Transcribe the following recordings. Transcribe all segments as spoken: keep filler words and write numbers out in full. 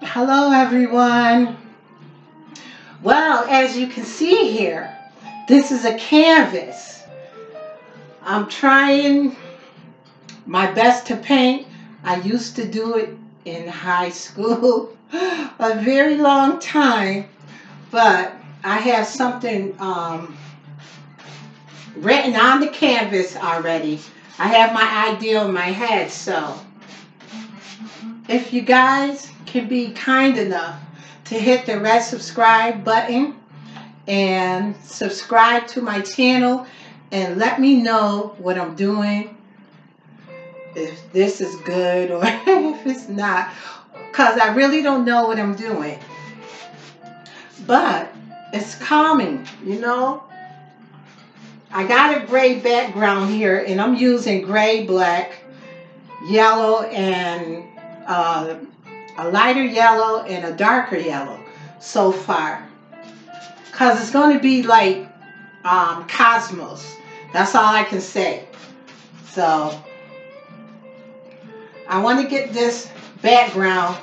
Hello everyone. Well, as you can see here, this is a canvas. I'm trying my best to paint. I used to do it in high school a very long time, but I have something um, written on the canvas already. I have my idea in my head, so if you guys can be kind enough to hit the red subscribe button and subscribe to my channel and let me know what I'm doing, if this is good or if it's not, because I really don't know what I'm doing, but it's calming, you know. I got a gray background here and I'm using gray, black, yellow, and uh, a lighter yellow and a darker yellow so far, because it's going to be like um, cosmos. That's all I can say. So I want to get this background,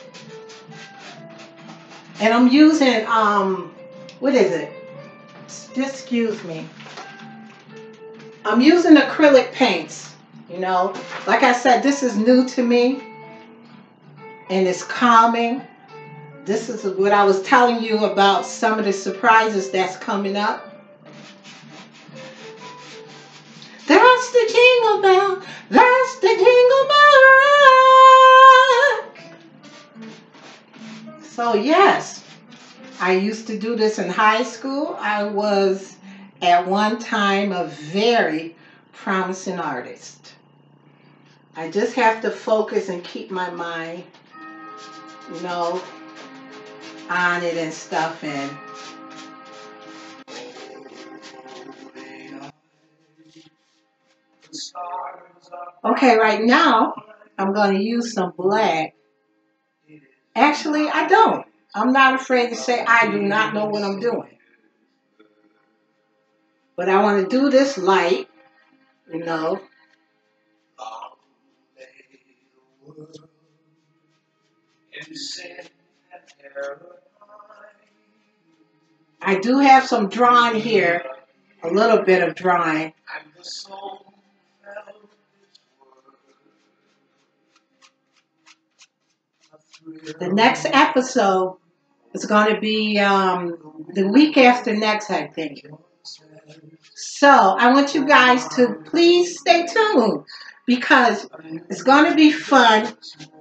and I'm using um what is it, just excuse me, I'm using acrylic paints. You know, like I said, this is new to me and it's calming. This is what I was telling you about, some of the surprises that's coming up. That's the jingle bell, that's the jingle bell rock. So yes, I used to do this in high school. I was at one time a very promising artist. I just have to focus and keep my mind, you know, on it and stuff. And okay, right now I'm going to use some black. Actually, I don't. I'm not afraid to say I do not know what I'm doing. But I want to do this light, you know. I do have some drawing here, a little bit of drawing. The next episode is going to be um, the week after next, I think. So I want you guys to please stay tuned, because it's going to be fun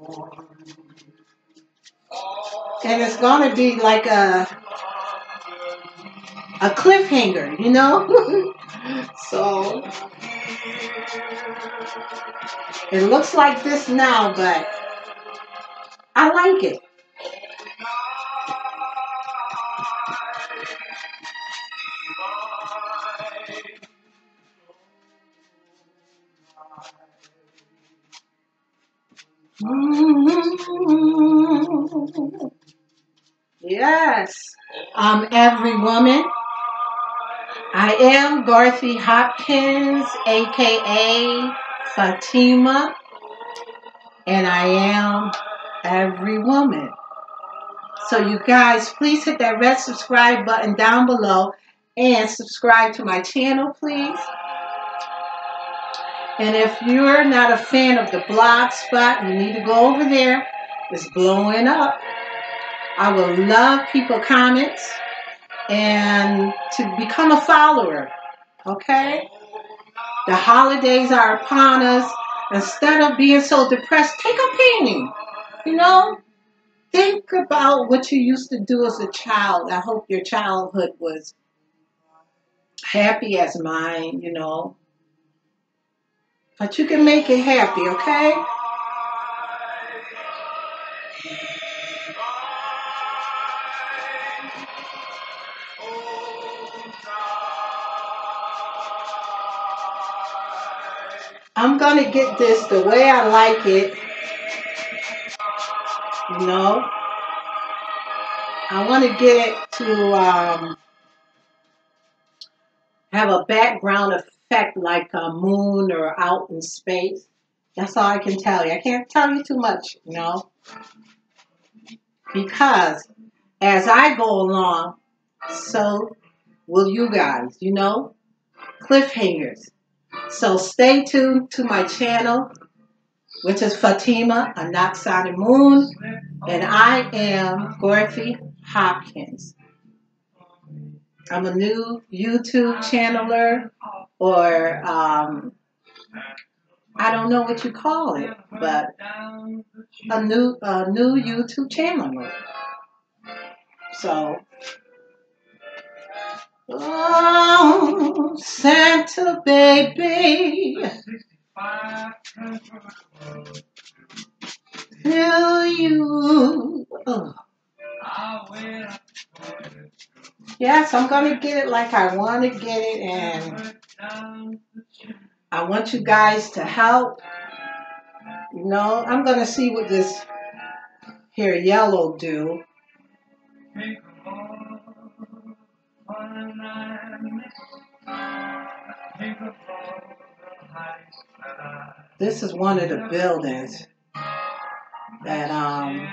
and it's going to be like a a cliffhanger, you know. So it looks like this now, but I like it. Yes, um, every woman. I am Dorothy Hopkins, aka Fatima, and I am every woman. So you guys, please hit that red subscribe button down below and subscribe to my channel, please. And if you're not a fan of the blog spot, you need to go over there. It's blowing up. I would love people comments and to become a follower. Okay? The holidays are upon us. Instead of being so depressed, take up painting. You know? Think about what you used to do as a child. I hope your childhood was happy as mine, you know. But you can make it happy, okay? I'm going to get this the way I like it, you know. I want to get it to um, have a background effect like a moon or out in space. That's all I can tell you. I can't tell you too much, you know. because as I go along, so will you guys, you know, cliffhangers. So stay tuned to my channel, which is Fatima Anaksani Moon, and I am Dorothy Hopkins. I'm a new YouTube channeler, or um, I don't know what you call it, but a new a new YouTube channeler. So, oh, Santa baby, will you? Oh. Yes, I'm going to get it like I want to get it, and I want you guys to help. You know, I'm going to see what this here yellow do. This is one of the buildings that um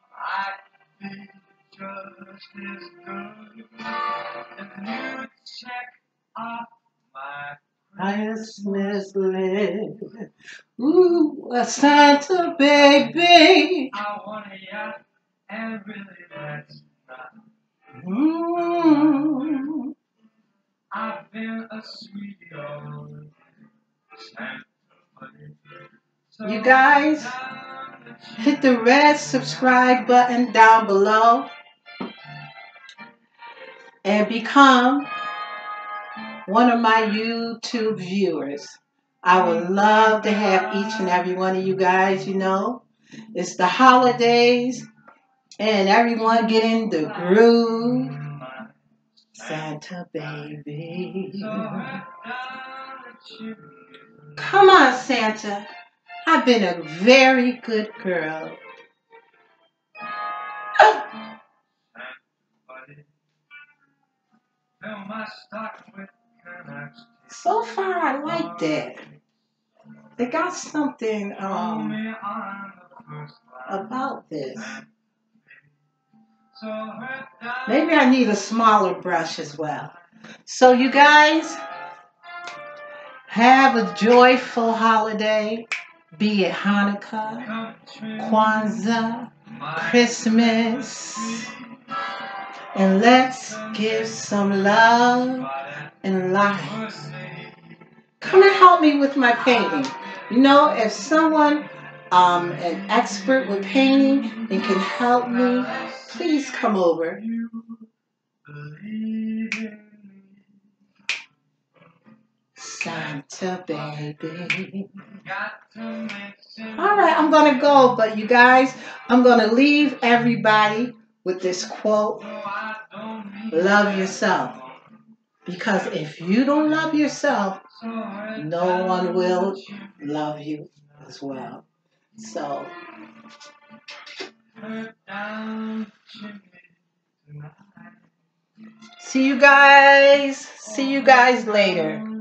Christmas list. Ooh, a Santa baby. I want a yacht and really that's not. Mm. I've been a sweet old Santa. You guys, hit the red subscribe button down below and become one of my YouTube viewers. I would love to have each and every one of you guys, you know. It's the holidays and everyone getting the groove. Santa baby. Come on, Santa. I've been a very good girl. Oh. So far, I like that. They got something um, about this. Maybe I need a smaller brush as well. So you guys, have a joyful holiday. Be it Hanukkah, Kwanzaa, Christmas. And let's give some love and light. Come and help me with my painting. You know, if someone, um, an expert with painting and can help me, please come over. Santa baby. Alright, I'm going to go, but you guys, I'm going to leave everybody with this quote. Love yourself. Because if you don't love yourself, no one will love you as well. So, see you guys. See you guys later.